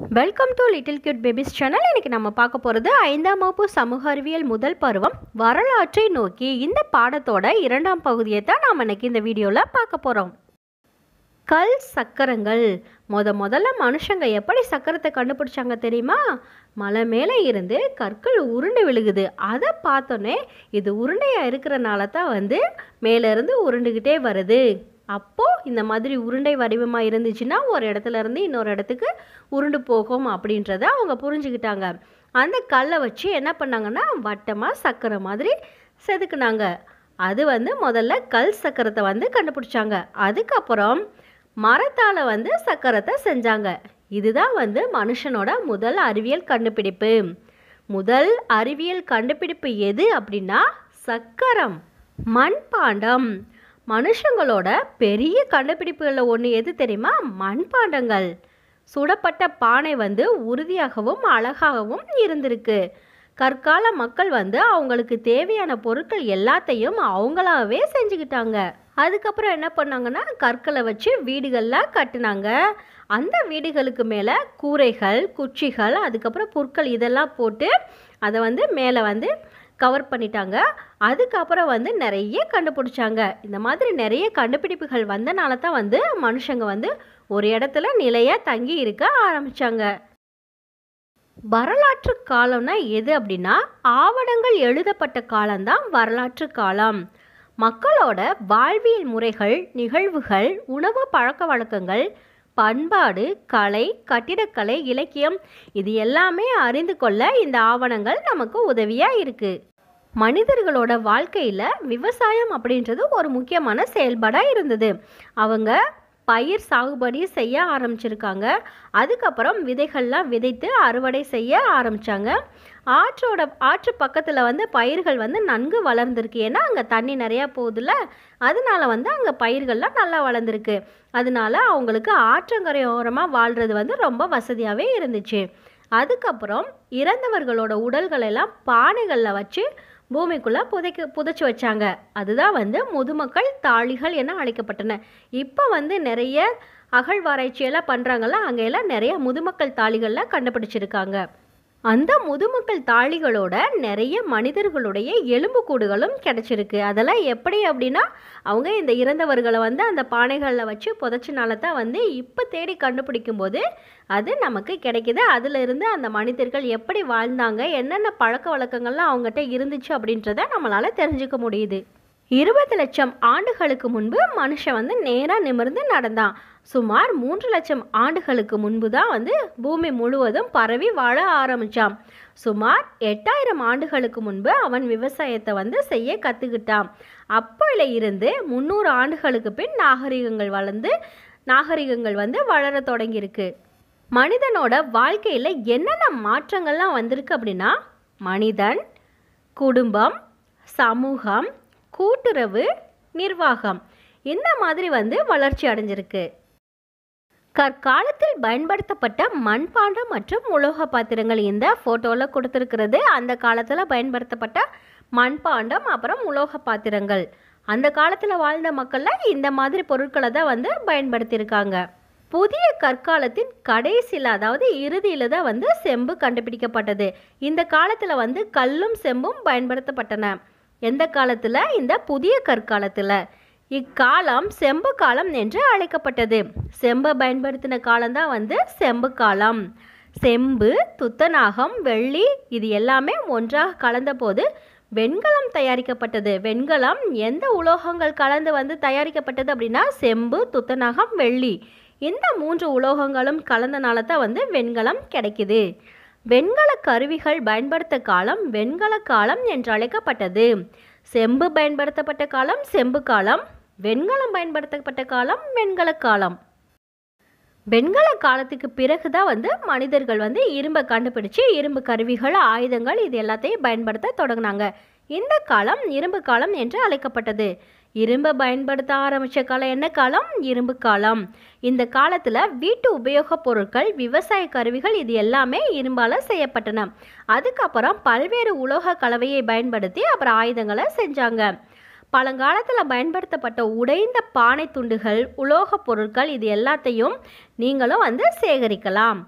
Welcome to little cute babies channel. இன்றைக்கி நம்ம பார்க்க போகிறது 5ஆம் வகுப்பு சமூக அறிவியல் முதல் பருவம் வரலாற்றை நோக்கி. இந்த பாடத்தோட 2ஆம் பகுதியை தான் நாம் இன்றைக்கி இந்த வீடியோவில் பார்க்க போகிறோம். கல் சக்கரங்கள். முதல்ல மனுஷங்க எப்படி சக்கரத்தை கண்டுபிடிச்சாங்க தெரியுமா? மலை மேலே இருந்து கற்கள் உருண்டு விழுகுது. அதை பார்த்தோன்னே இது உருண்டையாக இருக்கிறனால தான் மேலேருந்து உருண்டுக்கிட்டே வருது. அப்போது இந்த மாதிரி உருண்டை வடிவமாக இருந்துச்சுன்னா ஒரு இடத்துல இருந்து இன்னொரு இடத்துக்கு உருண்டு போகும் அப்படின்றத அவங்க புரிஞ்சுக்கிட்டாங்க. அந்த கல்லை வச்சு என்ன பண்ணாங்கன்னா வட்டமாக சக்கரை மாதிரி செதுக்குனாங்க. அது முதல்ல கல் சக்கரத்தை கண்டுபிடிச்சாங்க. அதுக்கப்புறம் மரத்தால் சக்கரத்தை செஞ்சாங்க. இதுதான் மனுஷனோட முதல் அறிவியல் கண்டுபிடிப்பு. முதல் அறிவியல் கண்டுபிடிப்பு எது அப்படின்னா சக்கரம். மண்பாண்டம். மனுஷங்களோட பெரிய கண்டுபிடிப்புகளில் ஒன்று எது தெரியுமா? மண்பாண்டங்கள். சுடப்பட்ட பானை உறுதியாகவும் அழகாகவும் இருந்திருக்கு. கற்கால மக்கள் அவங்களுக்கு தேவையான பொருட்கள் எல்லாத்தையும் அவங்களாவே செஞ்சுக்கிட்டாங்க. அதுக்கப்புறம் என்ன பண்ணாங்கன்னா கற்களை வச்சு வீடுகள்லாம் கட்டினாங்க. அந்த வீடுகளுக்கு மேலே கூரைகள், குச்சிகள், அதுக்கப்புறம் புற்கள் இதெல்லாம் போட்டு அதை மேலே கவர் பண்ணிட்டாங்க. அதுக்கப்புறம் நிறைய கண்டுபிடிச்சாங்க. இந்த மாதிரி நிறைய கண்டுபிடிப்புகள் வந்தனால தான் மனுஷங்க ஒரு இடத்துல நிலையாக தங்கி இருக்க ஆரம்பித்தாங்க. வரலாற்று காலம்னா எது அப்படின்னா ஆவணங்கள் எழுதப்பட்ட காலம்தான் வரலாற்று காலம். மக்களோட வாழ்வியல் முறைகள், நிகழ்வுகள், உணவு பழக்க வழக்கங்கள், பண்பாடு, கலை, கட்டிடக்கலை, இலக்கியம் இது எல்லாமே அறிந்து கொள்ள இந்த ஆவணங்கள் நமக்கு உதவியாக இருக்குது. மனிதர்களோட வாழ்க்கையில் விவசாயம் அப்படின்றது ஒரு முக்கியமான செயல்பாடாக இருந்தது. அவங்க பயிர் சாகுபடி செய்ய ஆரம்பிச்சிருக்காங்க. அதுக்கப்புறம் விதைகள்லாம் விதைத்து அறுவடை செய்ய ஆரம்பித்தாங்க. ஆற்று பக்கத்தில் பயிர்கள் நன்கு வளர்ந்துருக்கு. ஏன்னா அங்கே தண்ணி நிறையா போகுதுல்ல, அதனால அங்கே பயிர்கள்லாம் நல்லா வளர்ந்துருக்கு. அதனால அவங்களுக்கு ஆற்றங்கரையோரமாக வாழ்கிறது ரொம்ப வசதியாகவே இருந்துச்சு. அதுக்கப்புறம் இறந்தவர்களோட உடல்களெல்லாம் பானைகளில் வச்சு பூமிக்குள்ளே புதைச்சி வச்சாங்க. அதுதான் முதுமக்கள் தாழிகள் என அழைக்கப்பட்டன. இப்போ நிறைய அகழ்வாராய்ச்சியெல்லாம் பண்ணுறாங்கல்ல, அங்கெல்லாம் நிறைய முதுமக்கள் தாழிகள்லாம் கண்டுபிடிச்சிருக்காங்க. அந்த முதுமக்கள் தாழிகளோட நிறைய மனிதர்களுடைய எலும்புக்கூடுகளும் கிடச்சிருக்கு. அதெல்லாம் எப்படி அப்படின்னா அவங்க இந்த இறந்தவர்களை அந்த பானைகளில் வச்சு புதைச்சினால தான் இப்போ தேடி கண்டுபிடிக்கும் போது அது நமக்கு கிடைக்கிது. அதிலிருந்து அந்த மனிதர்கள் எப்படி வாழ்ந்தாங்க, என்னென்ன பழக்க வழக்கங்கள்லாம் அவங்ககிட்ட இருந்துச்சு அப்படின்றத நம்மளால் தெரிஞ்சுக்க முடியுது. 20 லட்சம் ஆண்டுகளுக்கு முன்பு மனுஷன் நேராக நிமிர்ந்து நடந்தான். சுமார் 3 லட்சம் ஆண்டுகளுக்கு முன்பு தான் பூமி முழுவதும் பரவி வாழ ஆரம்பித்தான். சுமார் 8000 ஆண்டுகளுக்கு முன்பு அவன் விவசாயத்தை செய்ய கற்றுக்கிட்டான். அப்போல இருந்து 300 ஆண்டுகளுக்கு பின் நாகரிகங்கள் வளர தொடங்கியிருக்கு. மனிதனோட வாழ்க்கையில் என்னென்ன மாற்றங்கள்லாம் வந்திருக்கு அப்படின்னா மனிதன், குடும்பம், சமூகம், கூட்டுறவு, நிர்வாகம் இந்த மாதிரி வளர்ச்சி அடைஞ்சிருக்கு. கற்காலத்தில் பயன்படுத்தப்பட்ட மண்பாண்டம் மற்றும் உலோக பாத்திரங்கள் இந்த ஃபோட்டோவில் கொடுத்துருக்கிறது. அந்த காலத்தில் பயன்படுத்தப்பட்ட மண்பாண்டம் அப்புறம் உலோக பாத்திரங்கள். அந்த காலத்தில் வாழ்ந்த மக்கள்லாம் இந்த மாதிரி பொருட்களை தான் பயன்படுத்தியிருக்காங்க. புதிய கற்காலத்தின் கடைசியில் அதாவது இறுதியில் தான் செம்பு கண்டுபிடிக்கப்பட்டது. இந்த காலத்தில் கல்லும் செம்பும் பயன்படுத்தப்பட்டன. எந்த காலத்தில்? இந்த புதிய கற்காலத்தில். இக்காலம் செம்பு காலம் என்று அழைக்கப்பட்டது. செம்பை பயன்படுத்தின காலம்தான் செம்பு காலம். செம்பு, துத்தநாகம், வெள்ளி இது எல்லாமே ஒன்றாக கலந்த போது வெண்கலம் தயாரிக்கப்பட்டது. வெண்கலம் எந்த உலோகங்கள் கலந்து தயாரிக்கப்பட்டது அப்படின்னா செம்பு, துத்தநாகம், வெள்ளி இந்த 3 உலோகங்களும் கலந்தனால தான் வெண்கலம் கிடைக்குது. வெண்கல கருவிகள் பயன்படுத்த காலம் வெண்கல காலம் என்று அழைக்கப்பட்டது. செம்பு பயன்படுத்தப்பட்ட காலம் செம்பு காலம், வெண்கலம் பயன்படுத்தப்பட்ட காலம் வெண்கல காலம். வெண்கல காலத்துக்கு பிறகு தான் மனிதர்கள் இரும்பை கண்டுபிடிச்சு இரும்பு கருவிகள், ஆயுதங்கள் இது எல்லாத்தையும் பயன்படுத்த தொடங்கினாங்க. இந்த காலம் இரும்பு காலம் என்று அழைக்கப்பட்டது. இரும்பை பயன்படுத்த ஆரம்பித்த காலம் என்ன காலம்? இரும்பு காலம். இந்த காலத்தில் வீட்டு உபயோகப் பொருட்கள், விவசாய கருவிகள் இது எல்லாமே இரும்பால் செய்யப்பட்டன. அதுக்கப்புறம் பல்வேறு உலோக கலவையை பயன்படுத்தி அப்புறம் ஆயுதங்களை செஞ்சாங்க. பழங்காலத்தில் பயன்படுத்தப்பட்ட உடைந்த பானை துண்டுகள், உலோகப் பொருட்கள் இது எல்லாத்தையும் நீங்களும் சேகரிக்கலாம்.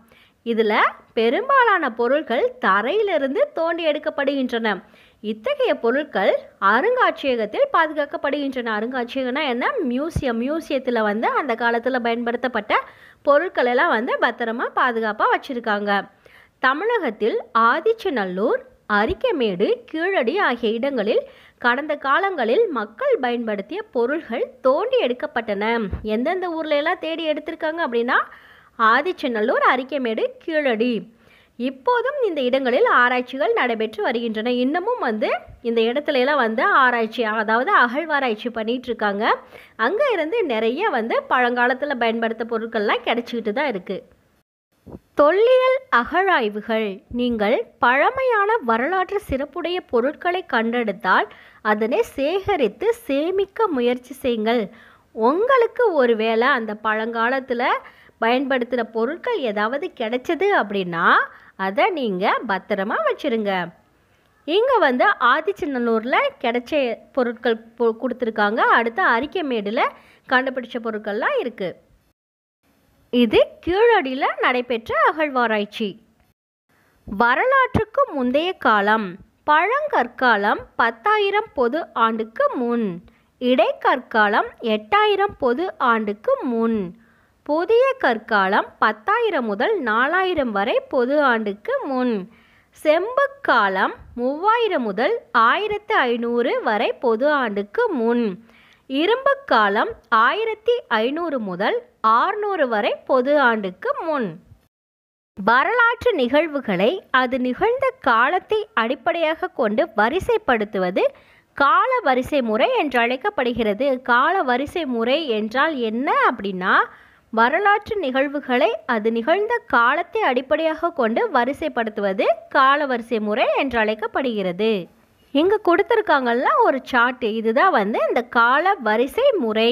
இதில் பெரும்பாலான பொருட்கள் தரையிலிருந்து தோண்டி எடுக்கப்படுகின்றன. இத்தகைய பொருட்கள் அருங்காட்சியகத்தில் பாதுகாக்கப்படுகின்றன. அருங்காட்சியகம்னா என்ன? மியூசியத்தில் அந்த காலத்தில் பயன்படுத்தப்பட்ட பொருட்கள் எல்லாம் பத்திரமா பாதுகாப்பாக வச்சுருக்காங்க. தமிழகத்தில் ஆதிச்சநல்லூர், அரிக்கமேடு, கீழடி ஆகிய இடங்களில் கடந்த காலங்களில் மக்கள் பயன்படுத்திய பொருள்கள் தோண்டி எடுக்கப்பட்டன. எந்தெந்த ஊர்ல எல்லாம் தேடி எடுத்திருக்காங்க அப்படின்னா ஆதிச்சநல்லூர், அரிக்கமேடு, கீழடி. இப்போதும் இந்த இடங்களில் ஆராய்ச்சிகள் நடைபெற்று வருகின்றன. இன்னமும் இந்த இடத்துல எல்லாம் ஆராய்ச்சி, அதாவது அகழ்வாராய்ச்சி பண்ணிட்டு இருக்காங்க. அங்கே இருந்து நிறைய பழங்காலத்தில் பயன்படுத்த பொருட்கள்லாம் கிடைச்சிக்கிட்டு தான் இருக்குது. தொல்லியல் அகழாய்வுகள். நீங்கள் பழமையான வரலாற்று சிறப்புடைய பொருட்களை கண்டெடுத்தால் அதனை சேகரித்து சேமிக்க முயற்சி செய்யுங்கள். உங்களுக்கு ஒருவேளை அந்த பழங்காலத்தில் பயன்படுத்துகிற பொருட்கள் ஏதாவது கிடைச்சது அப்படின்னா அதை நீங்கள் பத்திரமா வச்சுருங்க. இங்கே ஆதிச்சநல்லூரில் கிடைச்ச பொருட்கள் கொடுத்துருக்காங்க. அடுத்து அரிக்கமேடில் கண்டுபிடிச்ச பொருட்கள்லாம் இருக்குது. இது கீழடியில் நடைபெற்ற அகழ்வாராய்ச்சி. வரலாற்றுக்கு முந்தைய காலம். பழங்கற்காலம் 10,000 பொது ஆண்டுக்கு முன். இடைக்கற்காலம் 8,000 பொது ஆண்டுக்கு முன். புதிய கற்காலம் 10,000 முதல் 4,000 வரை பொது ஆண்டுக்கு முன். செம்பு காலம் 3,000 முதல் 1,500 வரை பொது ஆண்டுக்கு முன். இரும்பு காலம் 1,500 முதல் 600 வரை பொது ஆண்டுக்கு முன். வரலாற்று நிகழ்வுகளை அது நிகழ்ந்த காலத்தை அடிப்படையாக கொண்டு வரிசைப்படுத்துவது கால வரிசை முறை என்று அழைக்கப்படுகிறது. கால வரிசை முறை என்றால் என்ன அப்படின்னா வரலாற்று நிகழ்வுகளை அது நிகழ்ந்த காலத்தை அடிப்படையாக கொண்டு வரிசைப்படுத்துவது கால வரிசை முறை என்று அழைக்கப்படுகிறது. இங்கே கொடுத்துருக்காங்கல்ல ஒரு சார்ட்டு, இதுதான் இந்த கால வரிசை முறை.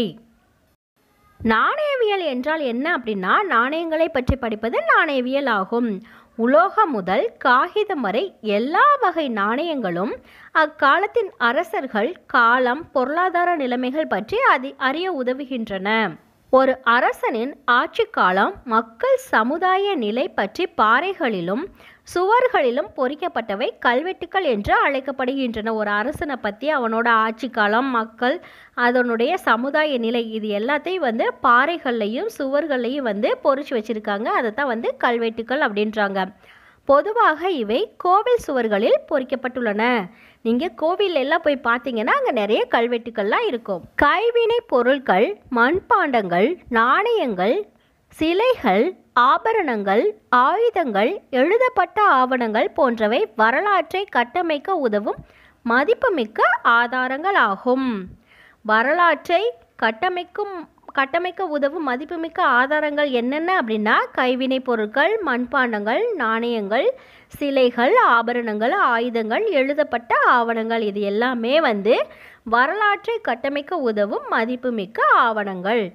நாணயவியல் என்றால் என்ன அப்படின்னா நாணயங்களை பற்றி படிப்பது நாணயவியல் ஆகும். உலோகம் முதல் காகிதம் வரை எல்லா வகை நாணயங்களும் அக்காலத்தின் அரசர்கள், காலம், பொருளாதார நிலைமைகள் பற்றி அறிய உதவுகின்றன. ஒரு அரசனின் ஆட்சி காலம், மக்கள் சமுதாய நிலை பற்றி பாறைகளிலும் சுவர்களிலும் பொறிக்கப்பட்டவை கல்வெட்டுக்கள் என்று அழைக்கப்படுகின்றன. ஒரு அரசனை பற்றி அவனோட ஆட்சி காலம், மக்கள், அதனுடைய சமுதாய நிலை, இது எல்லாத்தையும் பாறைகள்லையும் சுவர்கள்லையும் பொறிச்சு வச்சுருக்காங்க. அதை தான் கல்வெட்டுக்கள் அப்படின்றாங்க. பொதுவாக இவை கோவில் சுவர்களில் பொறிக்கப்பட்டுள்ளன. நீங்கள் கோவில் எல்லாம் போய் பார்த்தீங்கன்னா அங்கே நிறைய கல்வெட்டுக்கள்லாம் இருக்கும். கைவினை பொருட்கள், மண்பாண்டங்கள், நாணயங்கள், சிலைகள், ஆபரணங்கள், ஆயுதங்கள், எழுதப்பட்ட ஆவணங்கள் போன்றவை வரலாற்றை கட்டமைக்க உதவும் மதிப்புமிக்க ஆதாரங்கள் ஆகும். வரலாற்றை கட்டமைக்க உதவும் மதிப்புமிக்க ஆதாரங்கள் என்னென்ன அப்படின்னா கைவினை பொருட்கள், மண்பாண்டங்கள், நாணயங்கள், சிலைகள், ஆபரணங்கள், ஆயுதங்கள், எழுதப்பட்ட ஆவணங்கள், இது எல்லாமே வரலாற்றை கட்டமைக்க உதவும் மதிப்புமிக்க ஆவணங்கள்.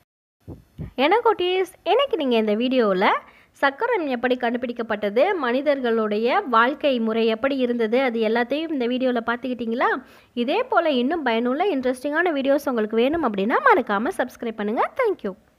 குட்டீஸ், எனக்கு நீங்கள் இந்த வீடியோவில் சக்கரம் எப்படி கண்டுபிடிக்கப்பட்டது, மனிதர்களுடைய வாழ்க்கை முறை எப்படி இருந்தது, அது எல்லாத்தையும் இந்த வீடியோவில் பார்த்துக்கிட்டிங்களா? இதே போல் இன்னும் பயனுள்ள இன்ட்ரெஸ்டிங்கான வீடியோஸ் உங்களுக்கு வேணும் அப்படின்னா மறக்காமல் சப்ஸ்கிரைப் பண்ணுங்கள். தேங்க்யூ.